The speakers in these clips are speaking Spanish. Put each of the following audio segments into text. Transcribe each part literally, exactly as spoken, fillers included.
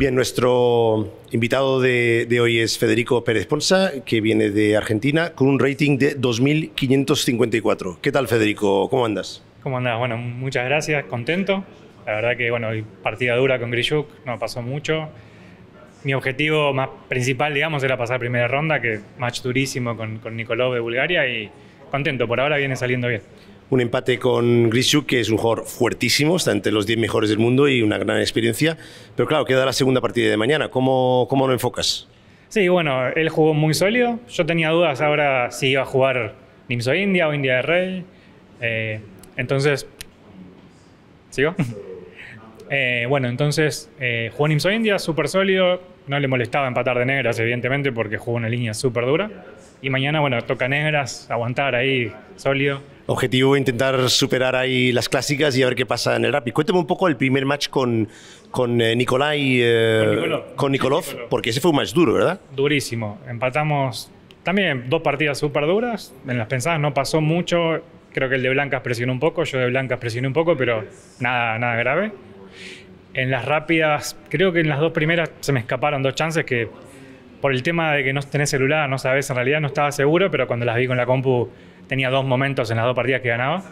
Bien, nuestro invitado de, de hoy es Federico Pérez Ponsa, que viene de Argentina con un rating de dos mil quinientos cincuenta y cuatro. ¿Qué tal, Federico? ¿Cómo andas? ¿Cómo andás? Bueno, muchas gracias, contento. La verdad que, bueno, partida dura con Grischuk, no pasó mucho. Mi objetivo más principal, digamos, era pasar primera ronda, que match durísimo con, con Nikolov de Bulgaria, y contento, por ahora viene saliendo bien. Un empate con Grischuk, que es un jugador fuertísimo, está entre los diez mejores del mundo y una gran experiencia. Pero claro, queda la segunda partida de mañana. ¿Cómo, cómo lo enfocas? Sí, bueno, él jugó muy sólido. Yo tenía dudas ahora si iba a jugar Nimzo India o India de Rey. Eh, entonces... ¿Sigo? eh, bueno, entonces eh, jugó Nimzo India, súper sólido. No le molestaba empatar de negras, evidentemente, porque jugó una línea súper dura. Y mañana, bueno, toca negras, aguantar ahí, sólido. Objetivo, intentar superar ahí las clásicas y a ver qué pasa en el Rapid. Cuéntame un poco el primer match con, con eh, Nikolai, eh, con Nikolov, con Nikolov, porque ese fue un match duro, ¿verdad? Durísimo. Empatamos también dos partidas súper duras. En las pensadas no pasó mucho. Creo que el de blancas presionó un poco, yo de blancas presioné un poco, pero nada, nada grave. En las rápidas, creo que en las dos primeras se me escaparon dos chances que por el tema de que no tenés celular, no sabés, en realidad no estaba seguro, pero cuando las vi con la compu tenía dos momentos en las dos partidas que ganaba.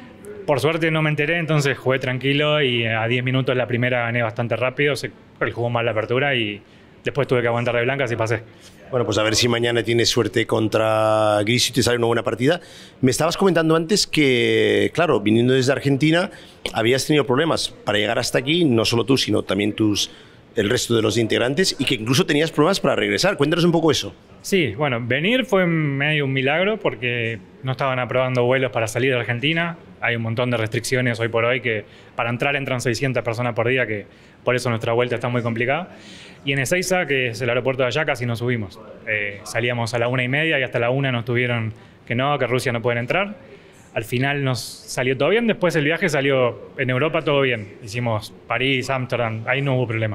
Por suerte no me enteré, entonces jugué tranquilo y a diez minutos la primera gané bastante rápido. Él jugó mal la apertura y después tuve que aguantar de blancas y pasé. Bueno, pues a ver si mañana tienes suerte contra Grischuk y te sale una buena partida. Me estabas comentando antes que, claro, viniendo desde Argentina, habías tenido problemas para llegar hasta aquí, no solo tú, sino también tus, el resto de los integrantes, y que incluso tenías problemas para regresar. Cuéntanos un poco eso. Sí, bueno, venir fue medio un milagro porque no estaban aprobando vuelos para salir de Argentina. Hay un montón de restricciones hoy por hoy que para entrar entran seiscientas personas por día, que por eso nuestra vuelta está muy complicada. Y en Ezeiza, que es el aeropuerto de allá, casi nos subimos. Eh, salíamos a la una y media y hasta la una nos tuvieron que no, que Rusia no pueden entrar. Al final nos salió todo bien, después el viaje salió en Europa todo bien. Hicimos París, Ámsterdam, ahí no hubo problema.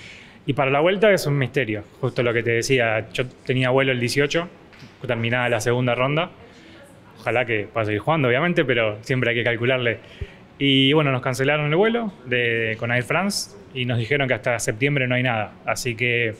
Y para la vuelta es un misterio, justo lo que te decía. Yo tenía vuelo el dieciocho, terminada la segunda ronda. Ojalá que pueda seguir jugando, obviamente, pero siempre hay que calcularle. Y bueno, nos cancelaron el vuelo de, con Air France y nos dijeron que hasta septiembre no hay nada. Así que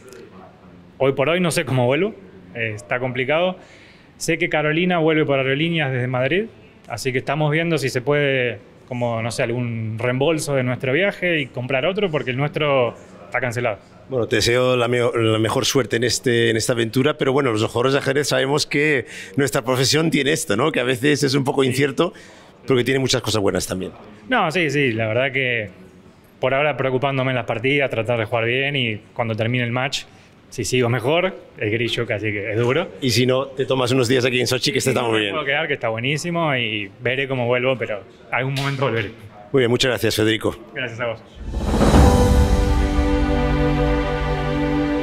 hoy por hoy no sé cómo vuelvo, eh, está complicado. Sé que Carolina vuelve por aerolíneas desde Madrid, así que estamos viendo si se puede, como no sé, algún reembolso de nuestro viaje y comprar otro, porque el nuestro está cancelado. Bueno, te deseo la, me la mejor suerte en, este, en esta aventura, pero bueno, los jugadores de ajedrez sabemos que nuestra profesión tiene esto, ¿no? Que a veces es un poco incierto, pero que tiene muchas cosas buenas también. No, sí, sí, la verdad que por ahora preocupándome en las partidas, tratar de jugar bien y cuando termine el match, si sigo mejor, el Grischuk, así que es duro. Y si no, te tomas unos días aquí en Sochi, que este está muy bien. Puedo quedar, que está buenísimo, y veré cómo vuelvo, pero algún momento volveré. Muy bien, muchas gracias, Federico. Gracias a vos.